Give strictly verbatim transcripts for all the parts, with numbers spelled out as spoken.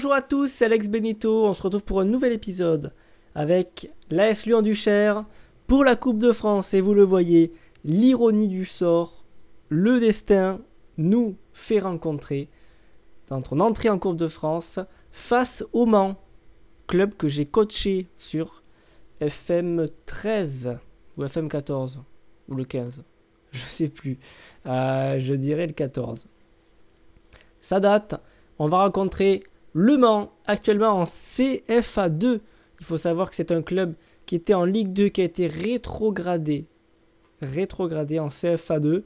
Bonjour à tous, c'est Alex Benito, on se retrouve pour un nouvel épisode avec l'A S Lyon du Cher pour la Coupe de France. Et vous le voyez, l'ironie du sort, le destin nous fait rencontrer dans notre entrée en Coupe de France face au Mans, club que j'ai coaché sur F M treize ou F M quatorze ou le quinze, je sais plus, euh, je dirais le quatorze. Ça date, on va rencontrer Le Mans, actuellement en C F A deux. Il faut savoir que c'est un club qui était en Ligue deux, qui a été rétrogradé, rétrogradé en C F A deux.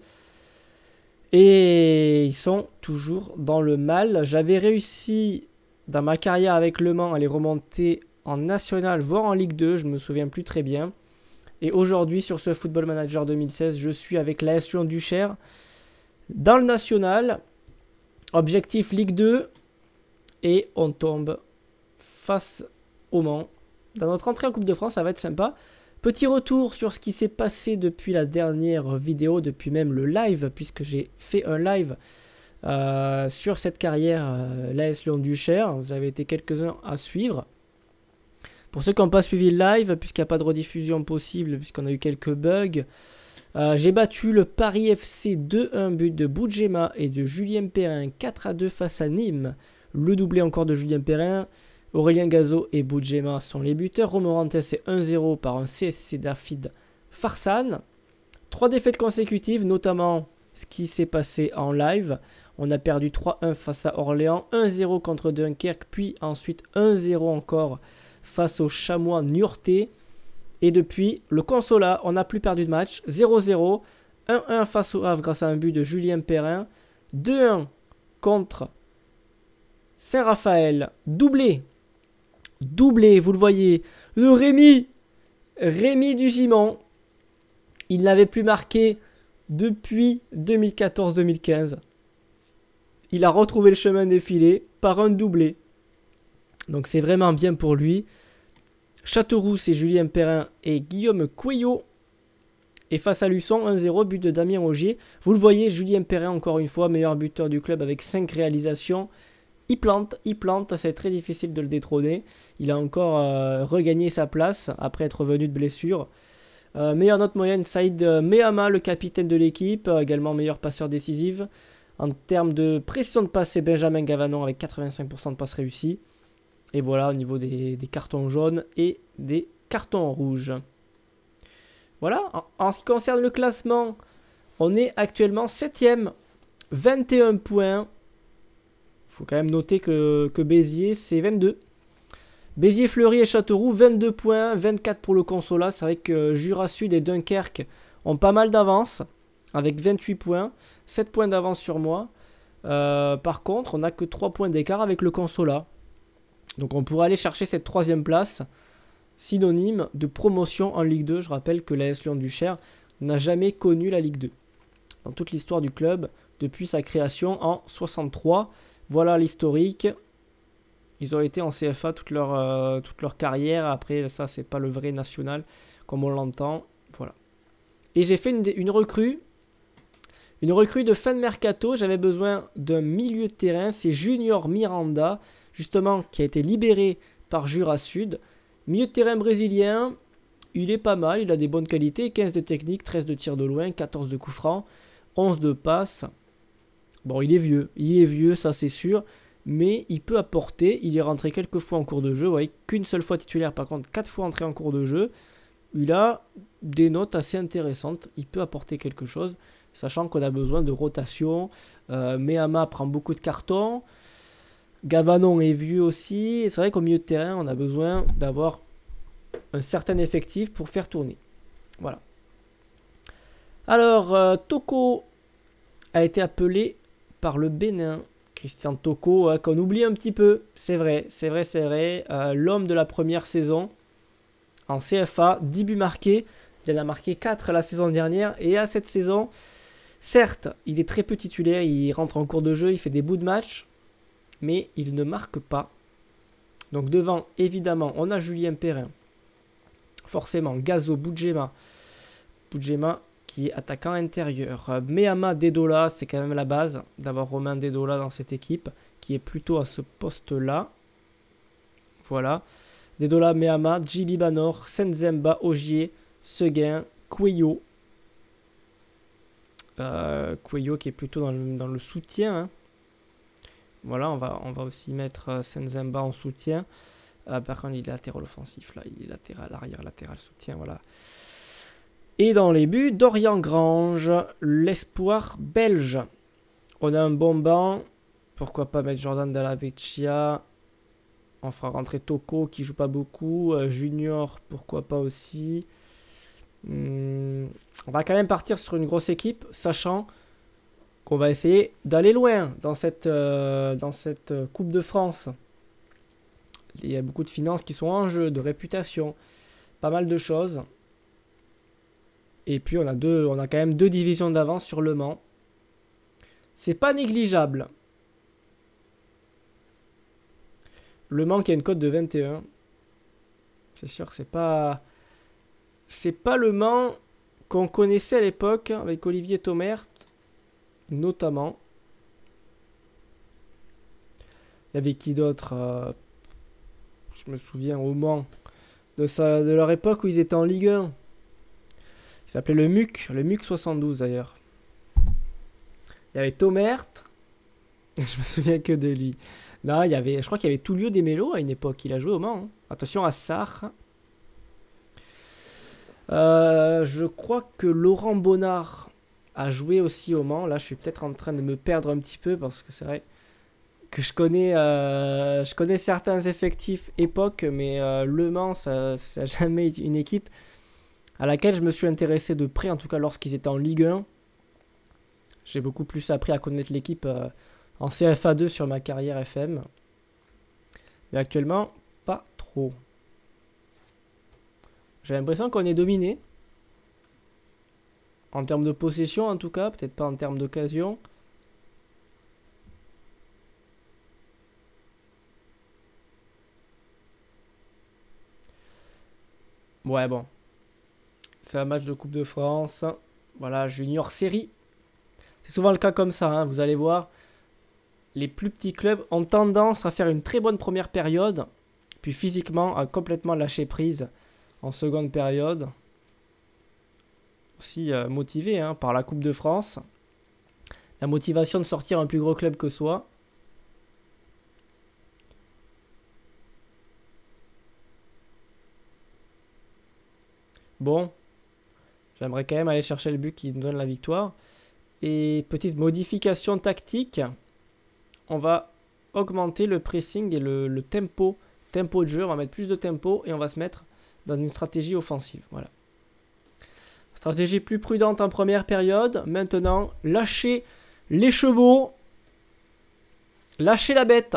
Et ils sont toujours dans le mal. J'avais réussi dans ma carrière avec Le Mans à les remonter en National, voire en Ligue deux, je ne me souviens plus très bien. Et aujourd'hui, sur ce Football Manager deux mille seize, je suis avec l'A S Lyon du Cher dans le National. Objectif Ligue deux. Et on tombe face au Mans. Dans notre entrée en Coupe de France, ça va être sympa. Petit retour sur ce qui s'est passé depuis la dernière vidéo, depuis même le live, puisque j'ai fait un live euh, sur cette carrière, euh, l'A S Lyon du Cher. Vous avez été quelques-uns à suivre. Pour ceux qui n'ont pas suivi le live, puisqu'il n'y a pas de rediffusion possible, puisqu'on a eu quelques bugs, euh, j'ai battu le Paris F C deux un, but de Boudjema et de Julien Perrin, quatre à deux face à Nîmes. Le doublé encore de Julien Perrin, Aurélien Gazo et Boudjema sont les buteurs. Romorantes est un zéro par un C S C Dafydd Farsan. Trois défaites consécutives, notamment ce qui s'est passé en live. On a perdu trois un face à Orléans, un zéro contre Dunkerque, puis ensuite un zéro encore face au Chamois Niortais. Et depuis le Consolat, on n'a plus perdu de match. zéro zéro, un un face au Havre grâce à un but de Julien Perrin. deux un contre Saint-Raphaël, doublé. Doublé, vous le voyez. Le Rémi. Rémi Duzimon. Il n'avait plus marqué depuis deux mille quatorze deux mille quinze. Il a retrouvé le chemin défilé par un doublé. Donc c'est vraiment bien pour lui. Châteauroux, c'est Julien Perrin et Guillaume Couillot. Et face à Luçon, un zéro, but de Damien Augier. Vous le voyez, Julien Perrin, encore une fois, meilleur buteur du club avec cinq réalisations. Il plante, il plante, c'est très difficile de le détrôner. Il a encore euh, regagné sa place après être revenu de blessure. Euh, meilleure note moyenne, Saïd Mehama, le capitaine de l'équipe, euh, également meilleur passeur décisif. En termes de précision de passe, c'est Benjamin Gavanon avec quatre-vingt-cinq pour cent de passes réussies. Et voilà au niveau des, des cartons jaunes et des cartons rouges. Voilà, en, en ce qui concerne le classement, on est actuellement septième, vingt et un points. Il faut quand même noter que, que Béziers, c'est vingt-deux. Béziers, Fleury et Châteauroux, vingt-deux points, vingt-quatre pour le Consolat. C'est vrai que Jura Sud et Dunkerque ont pas mal d'avance, avec vingt-huit points, sept points d'avance sur moi. Euh, par contre, on n'a que trois points d'écart avec le Consolat. Donc on pourrait aller chercher cette troisième place, synonyme de promotion en Ligue deux. Je rappelle que l'A S Lyon du Cher n'a jamais connu la Ligue deux dans toute l'histoire du club depuis sa création en soixante-trois. Voilà l'historique. Ils ont été en C F A toute leur, euh, toute leur carrière. Après, ça, c'est pas le vrai national, comme on l'entend. Voilà. Et j'ai fait une, une recrue. Une recrue de fin de mercato. J'avais besoin d'un milieu de terrain. C'est Junior Miranda, justement, qui a été libéré par Jura Sud. Milieu de terrain brésilien. Il est pas mal. Il a des bonnes qualités. quinze de technique, treize de tir de loin, quatorze de coups francs, onze de passes. Bon, il est vieux, il est vieux, ça c'est sûr, mais il peut apporter. Il est rentré quelques fois en cours de jeu, vous voyez, qu'une seule fois titulaire, par contre, quatre fois entré en cours de jeu. Il a des notes assez intéressantes, il peut apporter quelque chose, sachant qu'on a besoin de rotation. Euh, Mehama prend beaucoup de cartons, Gavanon est vieux aussi, et c'est vrai qu'au milieu de terrain, on a besoin d'avoir un certain effectif pour faire tourner. Voilà. Alors, euh, Toko a été appelé par le Bénin. Christian Toko, hein, qu'on oublie un petit peu. C'est vrai, c'est vrai, c'est vrai. Euh, L'homme de la première saison en C F A, dix buts marqués. Il en a marqué quatre la saison dernière. Et à cette saison, certes, il est très peu titulaire. Il rentre en cours de jeu, il fait des bouts de match. Mais il ne marque pas. Donc devant, évidemment, on a Julien Perrin. Forcément, Gazo, Boudjema. Boudjema qui est attaquant intérieur. Mehama, Dedola, c'est quand même la base d'avoir Romain Dedola dans cette équipe, qui est plutôt à ce poste-là. Voilà. Dedola, Mehama, Djibi Banor, Senzemba, Ogier, Seguin, Cuello. Euh, Cuello qui est plutôt dans le, dans le soutien. Hein. Voilà, on va, on va aussi mettre euh, Senzemba en soutien. Euh, par contre, il est latéral offensif. Là, il est latéral, arrière, latéral, soutien. Voilà. Et dans les buts, Dorian Grange, l'espoir belge. On a un bon banc. Pourquoi pas mettre Jordan Dalla Vecchia. On fera rentrer Toko qui joue pas beaucoup. Euh, Junior, pourquoi pas aussi. Hum, on va quand même partir sur une grosse équipe, sachant qu'on va essayer d'aller loin dans cette, euh, dans cette Coupe de France. Il y a beaucoup de finances qui sont en jeu, de réputation, pas mal de choses. Et puis on a, deux, on a quand même deux divisions d'avance sur Le Mans. C'est pas négligeable. Le Mans qui a une cote de vingt et un. C'est sûr que c'est pas... C'est pas le Mans qu'on connaissait à l'époque avec Olivier Tomert, notamment. Il y avait qui d'autre euh, Je me souviens au Mans de, sa, de leur époque où ils étaient en Ligue un. Il s'appelait le M U C, le M U C soixante-douze d'ailleurs. Il y avait Tomert. Je me souviens que de lui. Là, il y avait, je crois qu'il y avait Tullio De Melo à une époque. Il a joué au Mans. Hein. Attention à Sarr. Euh, je crois que Laurent Bonnard a joué aussi au Mans. Là, je suis peut-être en train de me perdre un petit peu parce que c'est vrai que je connais, euh, je connais certains effectifs époque, mais euh, Le Mans, ça n'a jamais été une équipe à laquelle je me suis intéressé de près, en tout cas lorsqu'ils étaient en Ligue un. J'ai beaucoup plus appris à connaître l'équipe euh, en C F A deux sur ma carrière F M. Mais actuellement, pas trop. J'ai l'impression qu'on est dominé. En termes de possession, en tout cas. Peut-être pas en termes d'occasion. Ouais, bon. C'est un match de Coupe de France. Voilà, Junior Série. C'est souvent le cas comme ça. Hein. Vous allez voir, les plus petits clubs ont tendance à faire une très bonne première période. Puis physiquement, à complètement lâcher prise en seconde période. Aussi euh, motivé hein, par la Coupe de France. La motivation de sortir un plus gros club que soi. Bon. J'aimerais quand même aller chercher le but qui nous donne la victoire. Et petite modification tactique. On va augmenter le pressing et le, le tempo, tempo de jeu. On va mettre plus de tempo et on va se mettre dans une stratégie offensive. Voilà. Stratégie plus prudente en première période. Maintenant, lâchez les chevaux. Lâchez la bête.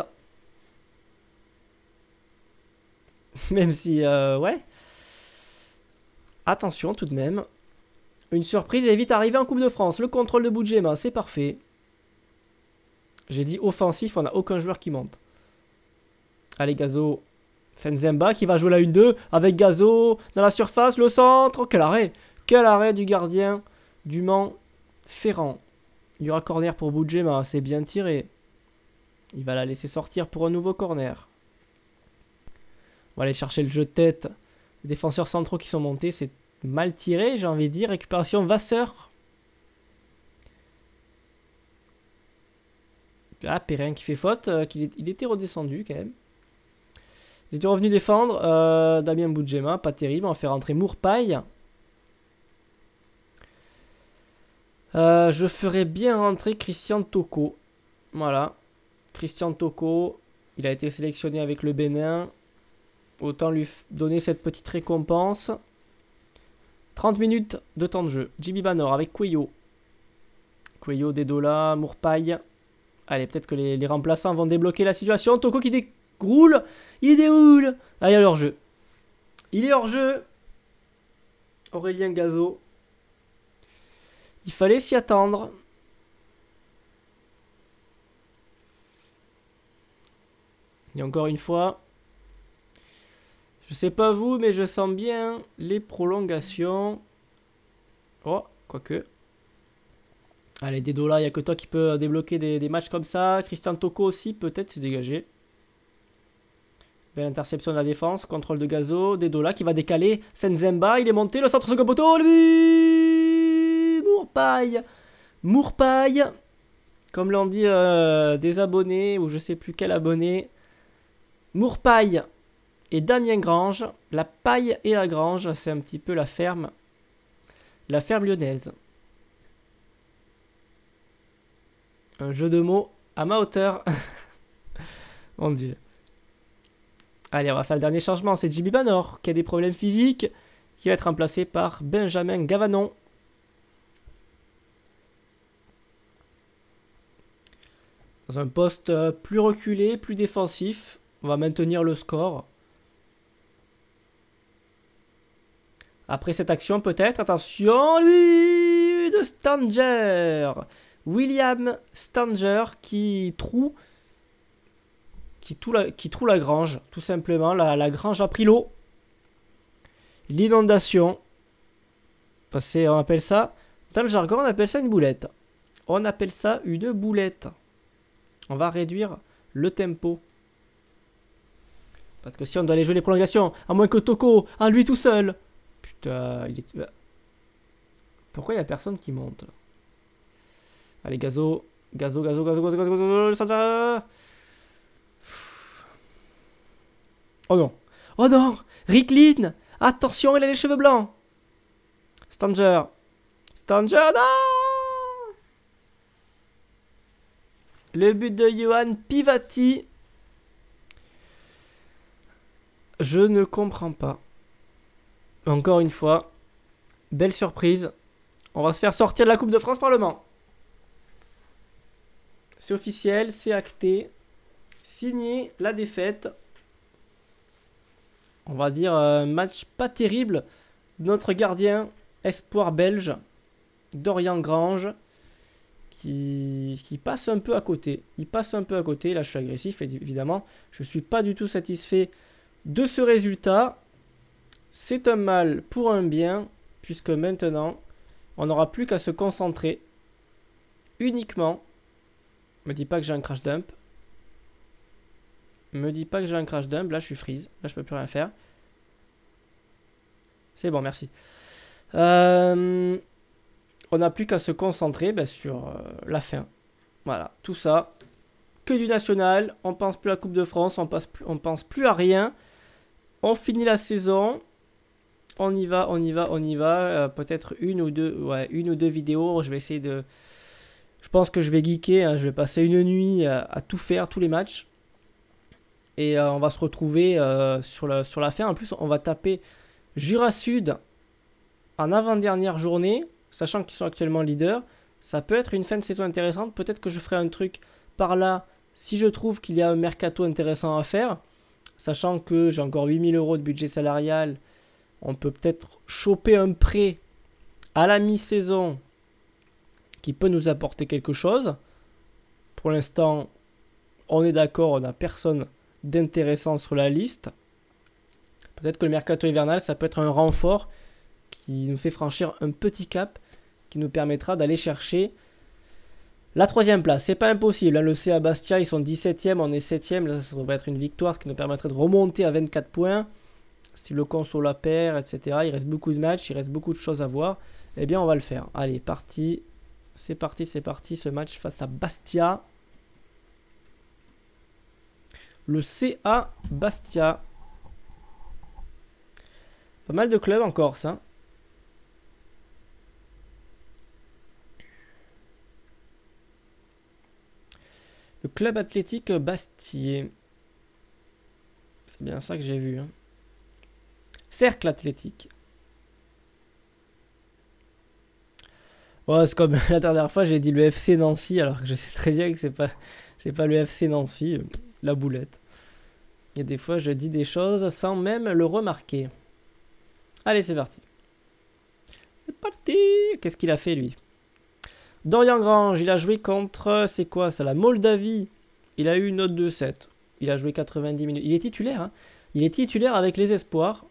Même si, euh, ouais. Attention tout de même. Une surprise est vite arrivée en Coupe de France. Le contrôle de Boudjema, c'est parfait. J'ai dit offensif, on n'a aucun joueur qui monte. Allez, Gazo. Senzemba qui va jouer la un deux avec Gazo dans la surface, le centre. Oh, quel arrêt. Quel arrêt du gardien du Mans, Ferrand. Il y aura corner pour Boudjema, c'est bien tiré. Il va la laisser sortir pour un nouveau corner. On va aller chercher le jeu de tête. Les défenseurs centraux qui sont montés, c'est mal tiré, j'ai envie de dire. Récupération Vasseur. Ah, Perrin qui fait faute. Euh, qu'il est, il était redescendu quand même. Il était revenu défendre. Euh, Damien Boudjema, pas terrible. On va faire rentrer Mourpaille. Euh, je ferais bien rentrer Christian Toko. Voilà. Christian Toko. Il a été sélectionné avec le Bénin. Autant lui donner cette petite récompense. trente minutes de temps de jeu. Djibi Banor avec Cuello. Cuello, Dedola, Mourpaille. Allez, peut-être que les, les remplaçants vont débloquer la situation. Toko qui déroule. Il déroule. Ah, il est hors jeu. Il est hors jeu. Aurélien Gazo. Il fallait s'y attendre. Et encore une fois. Je sais pas vous, mais je sens bien les prolongations. Oh, quoique. Allez, Dedola, il n'y a que toi qui peux débloquer des, des matchs comme ça. Christian Toko aussi, peut-être, c'est dégagé. Belle interception de la défense. Contrôle de Gazo. Dedola qui va décaler. Senzemba, il est monté. Le centre second poteau. Lui Mourpaille. Mourpaille. Comme l'ont dit euh, des abonnés, ou je sais plus quel abonné. Mourpaille et Damien Grange. La paille et la grange, c'est un petit peu la ferme. La ferme lyonnaise. Un jeu de mots à ma hauteur. Mon Dieu. Allez, on va faire le dernier changement. C'est Jimmy Banor qui a des problèmes physiques. Qui va être remplacé par Benjamin Gavanon. Dans un poste plus reculé, plus défensif. On va maintenir le score. Après cette action, peut-être. Attention, lui de Stanger. William Stanger qui troue. Qui troue la, qui troue la grange, tout simplement. La, la grange a pris l'eau. L'inondation. On appelle ça, dans le jargon, on appelle ça une boulette. On appelle ça une boulette. On va réduire le tempo. Parce que si on doit aller jouer les prolongations, à moins que Toko, à lui tout seul. Putain, il est... Pourquoi il n'y a personne qui monte là? Allez, Gazo. Gazo, Gazo, Gazo, Gazo, Gazo, Gazo, le centre. Oh non. Oh non. Ricklin. Attention, il a les cheveux blancs. Stanger. Stanger, non. Le but de Johan Pivati. Je ne comprends pas. Encore une fois. Belle surprise. On va se faire sortir de la Coupe de France par le Mans. C'est officiel, c'est acté. Signé la défaite. On va dire un match pas terrible. Notre gardien, espoir belge, Dorian Grange, qui, qui passe un peu à côté. Il passe un peu à côté. Là, je suis agressif, évidemment. Je ne suis pas du tout satisfait de ce résultat. C'est un mal pour un bien, puisque maintenant, on n'aura plus qu'à se concentrer uniquement. Me dis pas que j'ai un crash dump. Me dis pas que j'ai un crash dump. Là, je suis freeze. Là, je peux plus rien faire. C'est bon, merci. Euh, on n'a plus qu'à se concentrer ben, sur euh, la fin. Voilà, tout ça. Que du national. On pense plus à la Coupe de France. On pense plus, on pense plus à rien. On finit la saison. On y va, on y va, on y va. Euh, Peut-être une ou deux, ouais, une ou deux vidéos. Je vais essayer de. Je pense que je vais geeker. Hein. Je vais passer une nuit à, à tout faire, tous les matchs. Et euh, on va se retrouver euh, sur, la, sur la fin. En plus, on va taper Jura Sud en avant-dernière journée, sachant qu'ils sont actuellement leaders. Ça peut être une fin de saison intéressante. Peut-être que je ferai un truc par là si je trouve qu'il y a un mercato intéressant à faire. Sachant que j'ai encore huit mille euros de budget salarial. On peut peut-être choper un prêt à la mi-saison qui peut nous apporter quelque chose. Pour l'instant, on est d'accord, on n'a personne d'intéressant sur la liste. Peut-être que le mercato hivernal, ça peut être un renfort qui nous fait franchir un petit cap qui nous permettra d'aller chercher la troisième place. C'est pas impossible. Hein. Le C A Bastia, ils sont dix-septième, on est septième. Là, ça devrait être une victoire, ce qui nous permettrait de remonter à vingt-quatre points. Si le Conso la perd, et cetera. Il reste beaucoup de matchs, il reste beaucoup de choses à voir. Eh bien, on va le faire. Allez, parti. C'est parti, c'est parti. Ce match face à Bastia. Le C A Bastia. Pas mal de clubs en Corse. Hein. Le club athlétique Bastier. C'est bien ça que j'ai vu. Hein. Cercle athlétique. Ouais, c'est comme la dernière fois, j'ai dit le F C Nancy, alors que je sais très bien que c'est pas, c'est pas le F C Nancy. La boulette. Il y a des fois, je dis des choses sans même le remarquer. Allez, c'est parti. C'est parti. Qu'est-ce qu'il a fait, lui? Dorian Grange, il a joué contre... C'est quoi ça? La Moldavie. Il a eu une note de sept. Il a joué quatre-vingt-dix minutes. Il est titulaire. Hein. Il est titulaire avec les espoirs.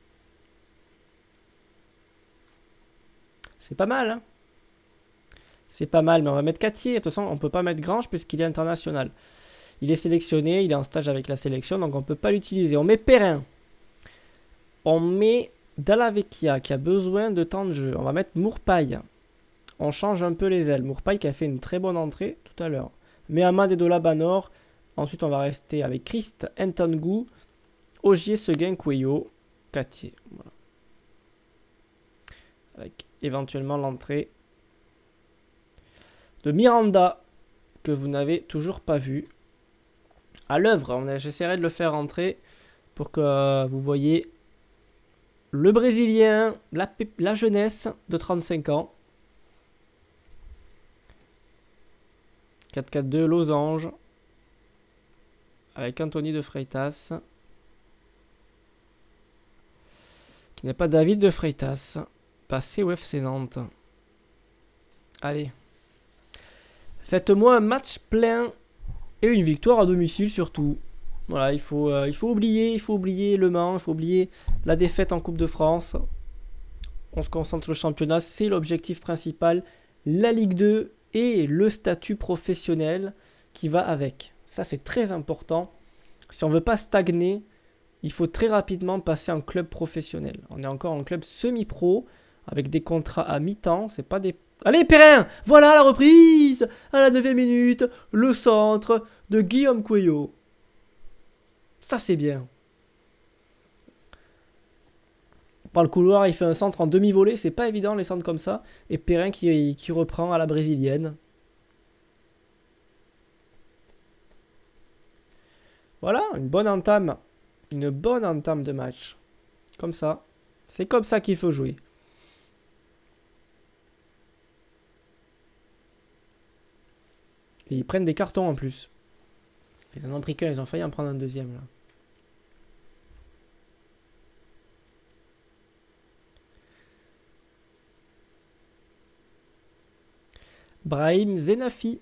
C'est pas mal. Hein. C'est pas mal, mais on va mettre Catier. De toute façon, on ne peut pas mettre Grange puisqu'il est international. Il est sélectionné, il est en stage avec la sélection, donc on ne peut pas l'utiliser. On met Perrin. On met Dalla Vecchia qui a besoin de temps de jeu. On va mettre Mourpaille. On change un peu les ailes. Mourpaille qui a fait une très bonne entrée tout à l'heure. Mais Amad et Dolabanor. Ensuite, on va rester avec Christ, Ntangu, Ogier, Seguin, Cuello, Catier. Voilà. Avec éventuellement l'entrée de Miranda, que vous n'avez toujours pas vu. À l'œuvre, j'essaierai de le faire rentrer pour que euh, vous voyez le Brésilien, la, la jeunesse de trente-cinq ans. quatre quatre deux, Losange. Avec Anthony de Freitas. Qui n'est pas David de Freitas. Passé au F C Nantes. Allez. Faites-moi un match plein et une victoire à domicile surtout. Voilà, il faut, euh, il faut oublier, il faut oublier Le Mans, il faut oublier la défaite en Coupe de France. On se concentre sur le championnat, c'est l'objectif principal. La Ligue deux et le statut professionnel qui va avec. Ça, c'est très important. Si on ne veut pas stagner, il faut très rapidement passer en club professionnel. On est encore en club semi-pro avec des contrats à mi-temps. C'est pas des... Allez, Perrin! Voilà la reprise! À la neuvième minute, le centre de Guillaume Cuello. Ça, c'est bien. Par le couloir, il fait un centre en demi-volée. C'est pas évident, les centres comme ça. Et Perrin qui, qui reprend à la brésilienne. Voilà, une bonne entame. Une bonne entame de match. Comme ça. C'est comme ça qu'il faut jouer. Et ils prennent des cartons en plus. Ils en ont pris qu'un, ils ont failli en prendre un deuxième là. Brahim Zenafi.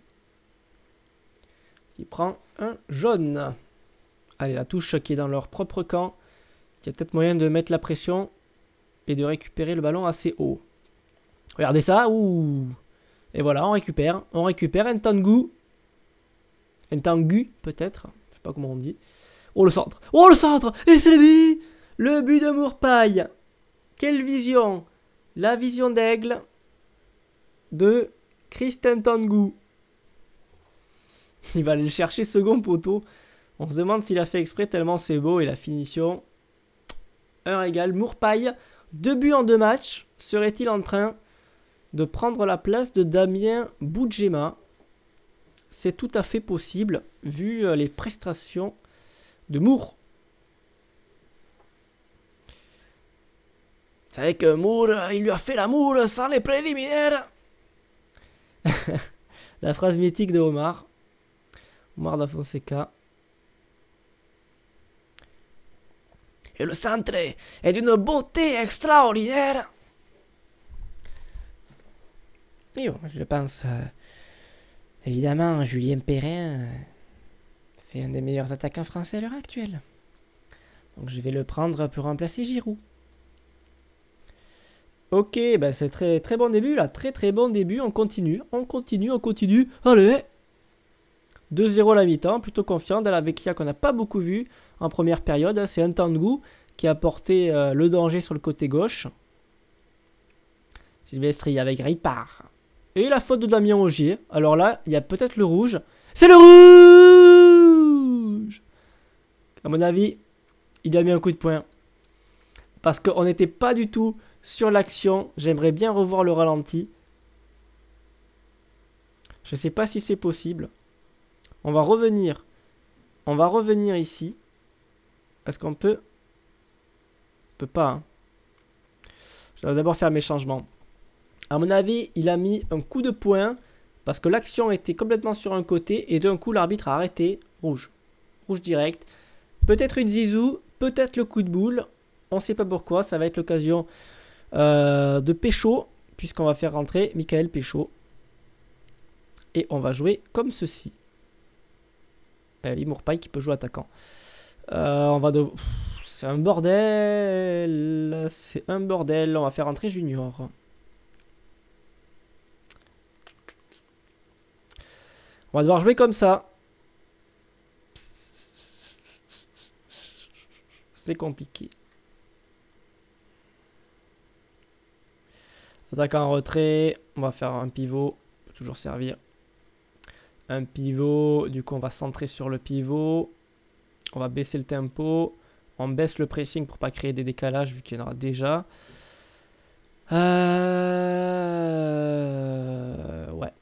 Qui prend un jaune. Allez, la touche qui est dans leur propre camp. Il y a peut-être moyen de mettre la pression et de récupérer le ballon assez haut. Regardez ça. Ouh. Et voilà, on récupère. On récupère Ntangu. Ntangu, peut-être. Je sais pas comment on dit. Oh, le centre. Oh, le centre. Et c'est le but. Le but de Mourpaille. Quelle vision. La vision d'aigle de Christ Ntangu. Il va aller le chercher second poteau. On se demande s'il a fait exprès tellement c'est beau. Et la finition, un régal. Mourpaille, deux buts en deux matchs. Serait-il en train de prendre la place de Damien Boudjema? C'est tout à fait possible, vu les prestations de Mour. Vous savez que Mour, il lui a fait l'amour sans les préliminaires. La phrase mythique de Omar. Omar da Fonseca. Et le centre est d'une beauté extraordinaire. Et bon, je pense, euh, évidemment, Julien Perrin, euh, c'est un des meilleurs attaquants français à l'heure actuelle. Donc je vais le prendre pour remplacer Giroud. Ok, ben c'est très très bon début là, très très bon début, on continue, on continue, on continue. Allez, deux zéro à la mi-temps, plutôt confiant. Dalla Vecchia qu'on n'a pas beaucoup vu en première période, hein, c'est Ntangu qui a porté euh, le danger sur le côté gauche. Sylvestri avec Ripard. Et la faute de Damien Ogier. Alors là, il y a peut-être le rouge. C'est le rouge! À mon avis, il a mis un coup de poing. Parce qu'on n'était pas du tout sur l'action. J'aimerais bien revoir le ralenti. Je ne sais pas si c'est possible. On va revenir. On va revenir ici. Est-ce qu'on peut? On peut pas. Hein. Je dois d'abord faire mes changements. À mon avis, il a mis un coup de poing parce que l'action était complètement sur un côté et d'un coup, l'arbitre a arrêté. Rouge. Rouge direct. Peut-être une zizou, peut-être le coup de boule. On ne sait pas pourquoi. Ça va être l'occasion euh, de Pécho puisqu'on va faire rentrer Michael Pécho. Et on va jouer comme ceci. Et Mourpaille qui peut jouer attaquant. Euh, on va de... C'est un bordel. C'est un bordel. On va faire rentrer Junior. On va devoir jouer comme ça. C'est compliqué. Attaque en retrait. On va faire un pivot. Peut toujours servir. Un pivot. Du coup, on va centrer sur le pivot. On va baisser le tempo. On baisse le pressing pour pas créer des décalages vu qu'il y en aura déjà. Euh... Ouais.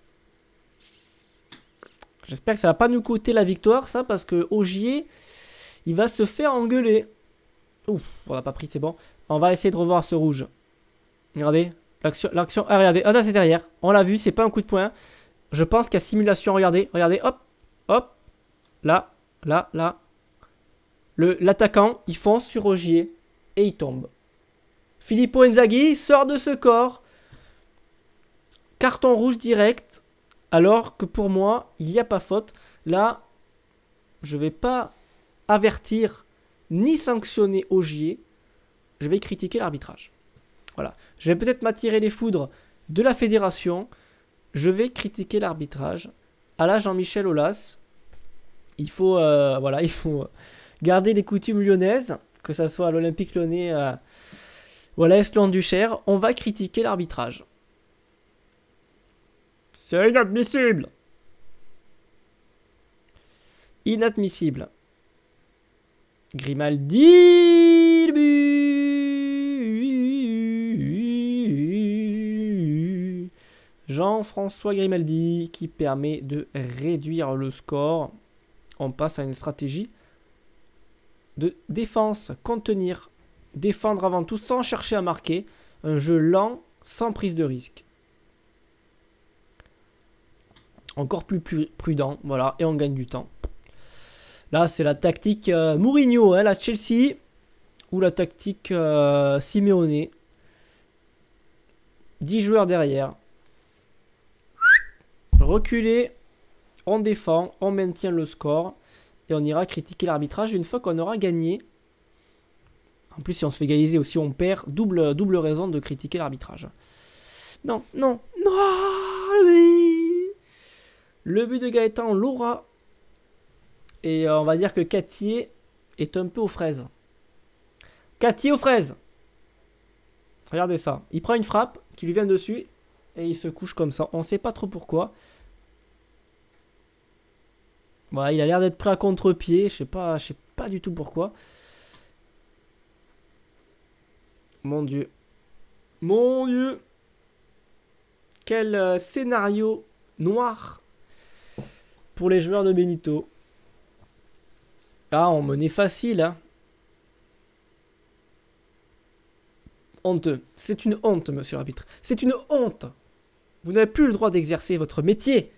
J'espère que ça va pas nous coûter la victoire, ça, parce que Ogier, il va se faire engueuler. Ouf, on n'a pas pris, c'est bon. On va essayer de revoir ce rouge. Regardez, l'action, l'action. Ah, regardez, ah, là, c'est derrière. On l'a vu, c'est pas un coup de poing. Je pense qu'il y a simulation, regardez, regardez, hop, hop. Là, là, là. L'attaquant, il fonce sur Ogier et il tombe. Filippo Inzaghi sort de ce corps. Carton rouge direct. Alors que pour moi, il n'y a pas faute. Là, je ne vais pas avertir ni sanctionner Ogier. Je vais critiquer l'arbitrage. Voilà. Je vais peut-être m'attirer les foudres de la fédération. Je vais critiquer l'arbitrage. À la Jean-Michel Aulas, il faut, euh, voilà, il faut garder les coutumes lyonnaises, que ce soit à l'Olympique Lyonnais euh, ou à l'A S Lyon-Duchère. On va critiquer l'arbitrage. C'est inadmissible. Inadmissible. Grimaldi. Le but. Jean-François Grimaldi qui permet de réduire le score. On passe à une stratégie de défense. Contenir. Défendre avant tout sans chercher à marquer. Un jeu lent sans prise de risque. Encore plus, plus prudent, voilà, et on gagne du temps. Là, c'est la tactique euh, Mourinho, hein, la Chelsea, ou la tactique euh, Simeone. dix joueurs derrière. Reculer, on défend, on maintient le score, et on ira critiquer l'arbitrage une fois qu'on aura gagné. En plus, si on se fait égaliser ou si on perd, double, double raison de critiquer l'arbitrage. Non, non, non, oui. Le but de Gaëtan, on l'aura. Et euh, on va dire que Cattier est un peu aux fraises. Cattier aux fraises. Regardez ça. Il prend une frappe qui lui vient dessus et il se couche comme ça. On ne sait pas trop pourquoi. Voilà, il a l'air d'être prêt à contre-pied. Je sais pas, je sais pas du tout pourquoi. Mon Dieu. Mon Dieu. Quel euh, scénario noir pour les joueurs de Benito. Ah, on menait facile, hein. Honteux. C'est une honte, monsieur l'arbitre. C'est une honte. Vous n'avez plus le droit d'exercer votre métier.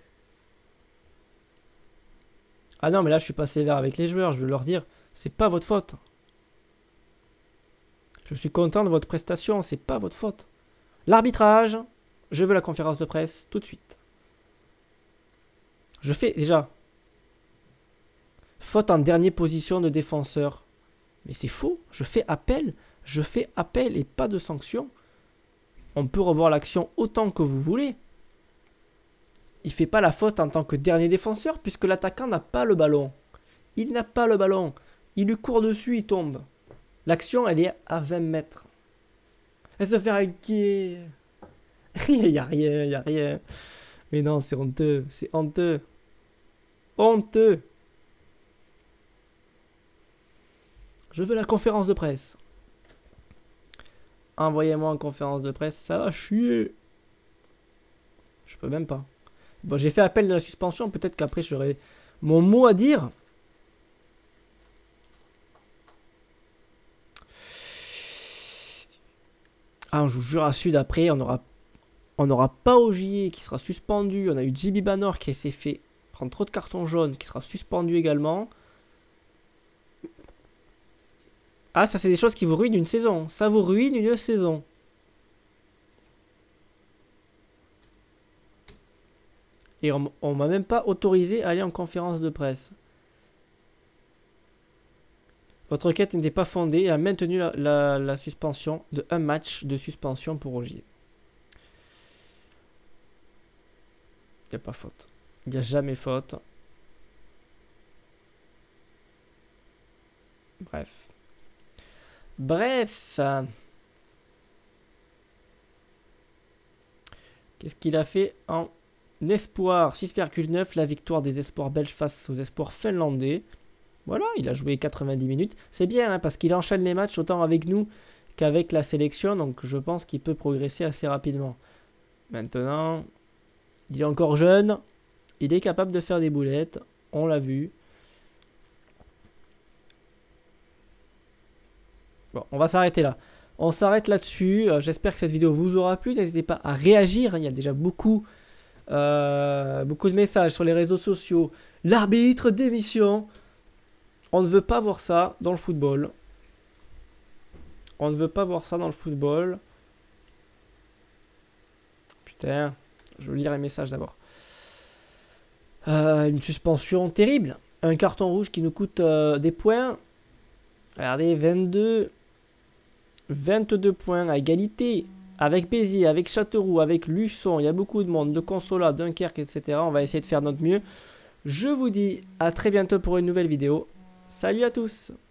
Ah non, mais là, je suis pas sévère avec les joueurs. Je veux leur dire, c'est pas votre faute. Je suis content de votre prestation. C'est pas votre faute. L'arbitrage. Je veux la conférence de presse tout de suite. Je fais déjà faute en dernière position de défenseur. Mais c'est faux. Je fais appel. Je fais appel et pas de sanction. On peut revoir l'action autant que vous voulez. Il ne fait pas la faute en tant que dernier défenseur puisque l'attaquant n'a pas le ballon. Il n'a pas le ballon. Il lui court dessus, il tombe. L'action, elle est à vingt mètres. Elle se fait inquiet. Il n'y a rien, il n'y a rien. Mais non, c'est honteux. C'est honteux. Honteux. Je veux la conférence de presse. Envoyez-moi en conférence de presse. Ça va chier. Je peux même pas. Bon, j'ai fait appel de la suspension. Peut-être qu'après, j'aurai mon mot à dire. Ah, je vous jure, à Sud, après, on aura, on n'aura pas Ogier qui sera suspendu. On a eu J B Banor qui s'est fait prendre trop de cartons jaunes, qui sera suspendu également. Ah, ça, c'est des choses qui vous ruinent une saison. Ça vous ruine une saison. Et on ne m'a même pas autorisé à aller en conférence de presse. Votre requête n'était pas fondée et a maintenu la, la, la suspension de un match de suspension pour Ogier. Il n'y a pas faute. Il n'y a jamais faute. Bref. Bref. Qu'est-ce qu'il a fait en espoir? six virgule neuf, la victoire des espoirs belges face aux espoirs finlandais. Voilà, il a joué quatre-vingt-dix minutes. C'est bien hein, parce qu'il enchaîne les matchs autant avec nous qu'avec la sélection. Donc je pense qu'il peut progresser assez rapidement. Maintenant, il est encore jeune. Il est capable de faire des boulettes. On l'a vu. Bon, on va s'arrêter là. On s'arrête là-dessus. Euh, J'espère que cette vidéo vous aura plu. N'hésitez pas à réagir. Il y a déjà beaucoup, euh, beaucoup de messages sur les réseaux sociaux. L'arbitre démission. On ne veut pas voir ça dans le football. On ne veut pas voir ça dans le football. Putain, je veux lire les messages d'abord. Euh, une suspension terrible. Un carton rouge qui nous coûte euh, des points. Regardez, vingt-deux. vingt-deux points à égalité. Avec Béziers, avec Châteauroux, avec Luçon. Il y a beaucoup de monde. De Consolat, Dunkerque, et cetera. On va essayer de faire notre mieux. Je vous dis à très bientôt pour une nouvelle vidéo. Salut à tous!